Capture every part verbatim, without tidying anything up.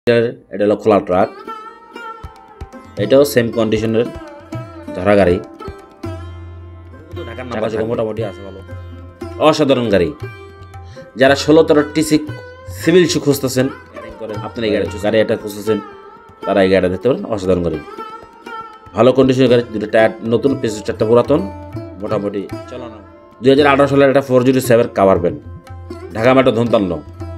এটা হলো খোলা ট্রাক, এটাও সেম কন্ডিশনের ধরা গাড়ি, ঢাকার নাম্বার মোটামুটি আছে ভালো, অসাধারণ গাড়ি। যারা ষোলো তেরো টিসি সিভিল শু খুঁজতেছেন, আপনার এই গাড়ি গাড়ি এটা খুঁজতেছেন, তারা এই গাড়িটা দেখতে পারেন, অসাধারণ গাড়ি, ভালো কন্ডিশনের গাড়ি। দুটো টায়ার নতুন, পিছনের চারটা পুরাতন, মোটামুটি চালানো। দুই হাজার আঠারো সালের একটা four zero seven cover van, Dhaka metro ধন্তান্ন।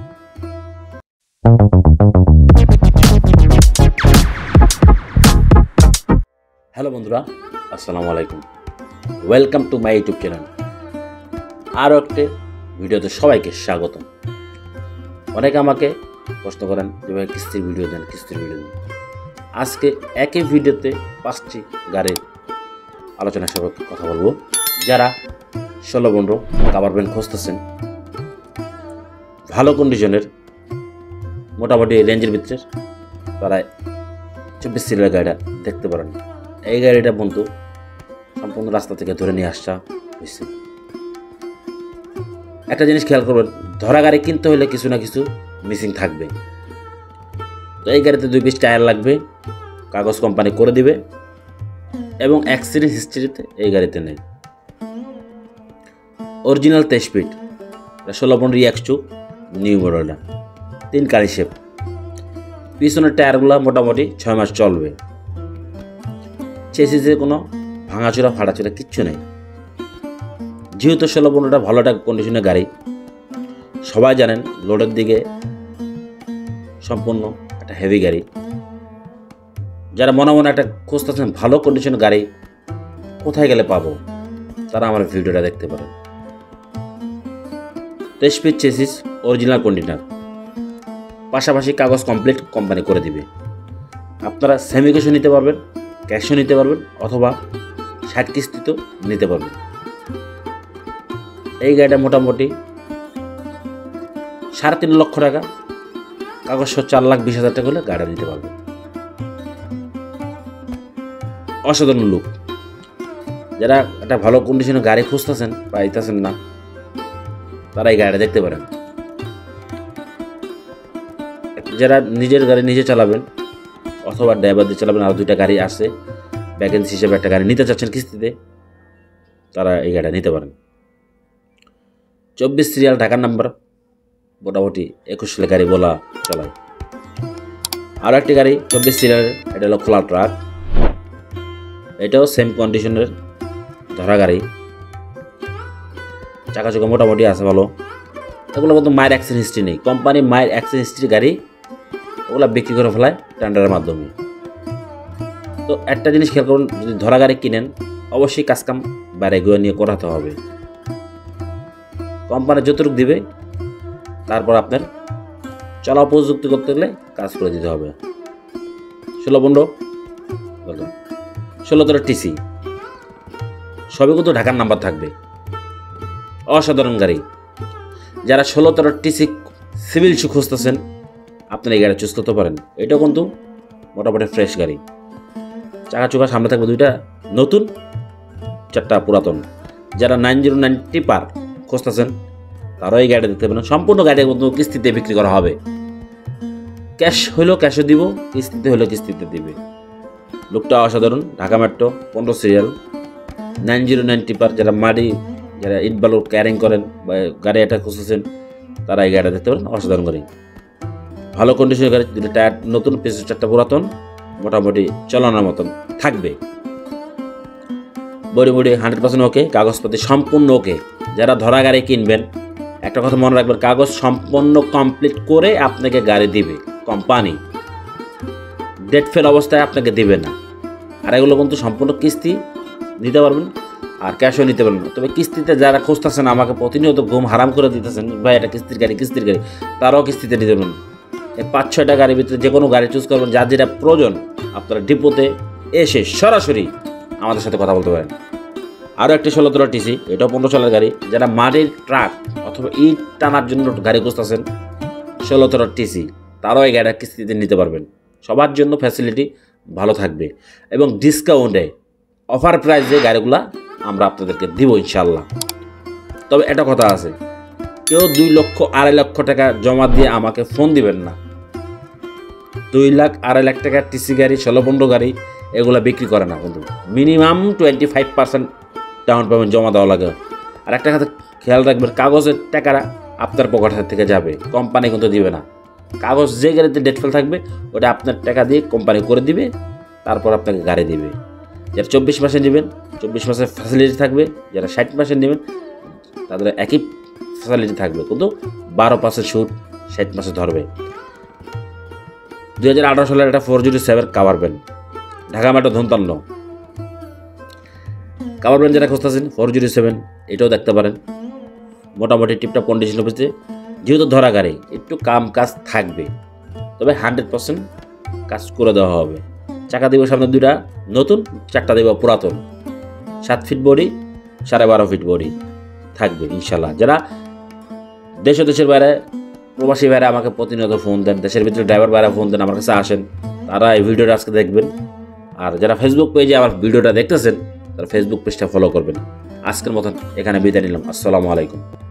হ্যালো বন্ধুরা, আসসালামু আলাইকুম, welcome to my YouTube channel. আরও একটি ভিডিওতে সবাইকে স্বাগত। অনেকে আমাকে প্রশ্ন করেন যেভাবে কিস্তির ভিডিও দেন, কিস্তির ভিডিও দেন। আজকে একই ভিডিওতে পাঁচটি গাড়ির আলোচনা সাপেক্ষে কথা বলবো। যারা ষোলো পনেরো কাভার ভ্যান খুঁজতেছেন, ভালো কন্ডিশনের, মোটামুটি রেঞ্জের ভিতরে, তারা চব্বিশ সিরিয়াল গাড়িটা দেখতে পারেন। এই গাড়িটা বন্ধু সম্পূর্ণ রাস্তা থেকে ধরে নিয়ে আসা হয়েছে। একটা জিনিস খেয়াল করবেন, ধরা গাড়ি কিনতে হলে কিছু না কিছু মিসিং থাকবে। তো এই গাড়িতে দুই পিস টায়ার লাগবে, কাগজ কোম্পানি করে দিবে, এবং অ্যাক্সিডেন্ট হিস্ট্রিতে এই গাড়িতে নেই। অরিজিনাল তেইশ ফিট, ষোলো পনেরো এক্স টু নিউ মডেলটা, তিন কালি শেপ। পিছনের টায়ারগুলো মোটামুটি ছয় মাস চলবে। চেসিসে কোনো ভাঙাচোরা ফাটাচোরা কিচ্ছু নেই। যেহেতু ষোলো পনেরোটা ভালো একটা কন্ডিশনের গাড়ি, সবাই জানেন লোডের দিকে সম্পূর্ণ একটা হেভি গাড়ি। যারা মনে মনে একটা খুঁজতেছেন ভালো কন্ডিশনের গাড়ি কোথায় গেলে পাবো, তারা আমার ভিডিওটা দেখতে পারেন। তেইশ ফিট চেসিস, অরিজিনাল কন্ডিশনার, পাশাপাশি কাগজ কমপ্লিট কোম্পানি করে দিবে। আপনারা সেমি ক্যাশও নিতে পারবেন, ক্যাশও নিতে পারবেন, অথবা ষাট কিস্তিতেও নিতে পারবেন। এই গাড়িটা মোটামুটি সাড়ে তিন লক্ষ টাকা, কাগজ চার লাখ বিশ হাজার টাকা হলে গাড়িটা নিতে পারবেন। অসাধারণ লুক। যারা একটা ভালো কন্ডিশনের গাড়ি খুঁজতেছেন, পাইতেছেন না, তারা এই গাড়িটা দেখতে পারেন। যারা নিজের গাড়ি নিজে চালাবেন অথবা ড্রাইভার দিয়ে চালাবেন, আর দুইটা গাড়ি আছে, ভ্যাকেন্সি হিসেবে একটা গাড়ি নিতে চাচ্ছেন কিস্তিতে, তারা এই গাড়িটা নিতে পারেন। চব্বিশ সিরিয়াল ঢাকার নাম্বার, মোটামুটি একুশ সালে গাড়ি বলা চলায়। আরও একটি গাড়ি চব্বিশ সিরিয়ালের, এটা হলো খোলা ট্রাক, এটাও সেম কন্ডিশনের ধরা গাড়ি, চাকা চোখা মোটামুটি আছে ভালো। এগুলো কিন্তু মায়ের অ্যাক্সিডেন্ট হিস্ট্রি নেই, কোম্পানি মায়ের অ্যাক্সিডেন্ট হিস্ট্রি গাড়ি ওগুলো বিক্রি করে ফেলায় টেন্ডারের মাধ্যমে। তো একটা জিনিস খেয়াল করুন, যদি ধরা গাড়ি কিনেন অবশ্যই কাজকাম বাইরে গুয়ে নিয়ে করাতে হবে। কোম্পানি যতটুকু দিবে তারপর আপনার চলা উপযুক্ত করতে গেলে কাজ করে দিতে হবে। ষোলো পনেরো ষোলো তেরো টিসি সবই কিন্তু ঢাকার নাম্বার থাকবে, অসাধারণ গাড়ি। যারা ষোলো তেরো টিসি সিভিল শু খুঁজতেছেন, আপনার এই গাড়ি চুজ করতে পারেন। এটাও কিন্তু মোটামুটি ফ্রেশ গাড়ি, চাকা চোখা সামনে থাকবে দুইটা নতুন, চারটা পুরাতন। যারা নাইন জিরো নাইন টিপার খুঁজতেছেন, তারাও এই গাড়ি দেখতে পারেন। সম্পূর্ণ গাড়ি কিন্তু কিস্তিতে বিক্রি করা হবে, ক্যাশ হইলেও ক্যাশও দিব, কিস্তিতে হলেও কিস্তিতে দিবে। লোকটা অসাধারণ। ঢাকা মেট্রো পনেরো serial, nine zero nine tipper. যারা মাটি, যারা ইট বালু ক্যারিং করেন বা গাড়ি এটা খুঁজতেছেন, তারা এই গাড়িটা দেখতে পারেন, অসাধারণ গাড়ি, ভালো কন্ডিশনের গাড়ি। দুটো টায়ার নতুন, পিছনের চারটা পুরাতন, মোটামুটি চালানোর মতন থাকবে। Body body hundred percent okay, কাগজপাতি সম্পূর্ণ ওকে। যারা ধরা গাড়ি কিনবেন, একটা কথা মনে রাখবেন, কাগজ সম্পূর্ণ কমপ্লিট করে আপনাকে গাড়ি দিবে কোম্পানি, ডেট ফেল অবস্থায় আপনাকে দিবে না। আর এগুলো কিন্তু সম্পূর্ণ কিস্তি নিতে পারবেন, আর ক্যাশও নিতে পারবেন। তবে কিস্তিতে যারা খুঁজতেছেন, আমাকে প্রতিনিয়ত ঘুম হারাম করে দিতেছেন, ভাই এটা কিস্তির গাড়ি, কিস্তির গাড়ি, তারাও কিস্তিতে নিতে পারবেন। এই পাঁচ ছয়টা গাড়ির ভিতরে যে কোনো গাড়ি চুজ করবেন, যার যেটা প্রয়োজন আপনারা ডিপোতে এসে সরাসরি আমাদের সাথে কথা বলতে পারেন। আরও একটি ষোলো তেরো টিসি, এটাও পনেরো সালের গাড়ি। যারা মাটির ট্রাক অথবা ইট টানার জন্য গাড়ি খুঁজতেছেন, ষোলো তেরো টিসি, তারাও এই গাড়িটা কিস্তিতে নিতে পারবেন। সবার জন্য ফ্যাসিলিটি ভালো থাকবে, এবং ডিসকাউন্টে অফার প্রাইসে গাড়িগুলা আমরা আপনাদেরকে দিব ইনশাল্লাহ। তবে একটা কথা আছে, কেউ দুই লক্ষ আড়াই লক্ষ টাকা জমা দিয়ে আমাকে ফোন দিবেন না। দুই লাখ আড়াই লাখ টাকার টিসি গাড়ি ষোলো পনেরো গাড়ি এগুলো বিক্রি করে না কিন্তু minimum twenty five percent down payment জমা দেওয়া লাগে। আর একটা কথা খেয়াল রাখবেন, কাগজের টাকাটা আপনার পকেট থেকে যাবে, কোম্পানি কিন্তু দিবে না। কাগজ যে গাড়িতে ডেট ফেল থাকবে ওটা আপনার টাকা দিয়ে কোম্পানি করে দিবে, তারপর আপনাকে গাড়ি দিবে। যারা চব্বিশ মাসে নেবেন চব্বিশ মাসের ফ্যাসিলিটি থাকবে, যারা ষাট মাসে নেবেন তাদের একই ফ্যাসিলিটি থাকবে, কিন্তু বারো পার্সেন্ট সুদ ষাট মাসে ধরবে। দুই হাজার আঠারো সালের একটা four zero seven cover van, Dhaka metro ধন্তান্ন কাভার ভ্যান যারা খুঁজতেছেন ফোর জিরো সেভেন এটাও দেখতে পারেন। মোটামুটি টিপটপ কন্ডিশন অফিসে, যেহেতু ধরা গাড়ি একটু কাম কাজ থাকবে, তবে হান্ড্রেড পার্সেন্ট কাজ করে দেওয়া হবে। চাকা দেবো সামনে দুইটা নতুন, চারটা দেবো পুরাতন, সাত ফিট বডি সাড়ে বারো ফিট বডি থাকবে ইনশাল্লাহ। যারা দেশ ও দেশের বাইরে প্রবাসী ভাইরা আমাকে প্রতিনিয়ত ফোন দেন, দেশের ভিতরে ড্রাইভার ভাইরা ফোন দেন, আমার কাছে আসেন, তারা এই ভিডিওটা আজকে দেখবেন। আর যারা ফেসবুক পেজে আমার ভিডিওটা দেখতেছেন তারা ফেসবুক পেজটা ফলো করবেন। আজকের মতন এখানে বিদায় নিলাম। আসসালামু আলাইকুম।